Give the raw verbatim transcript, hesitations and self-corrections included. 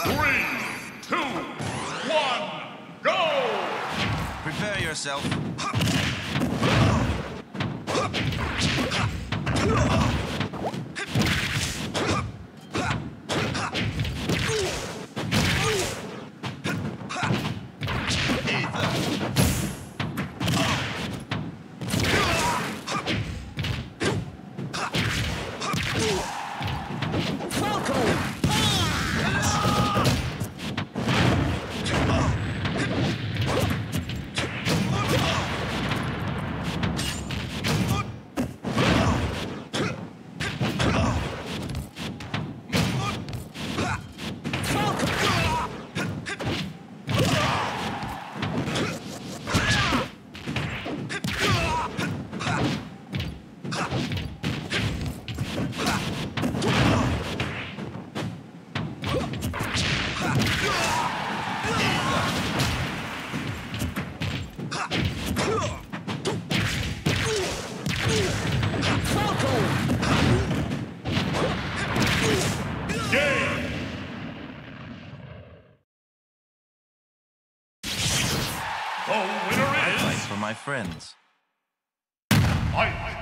Three, two, one, go! Prepare yourself. The winner I is... fight for my friends. Fight!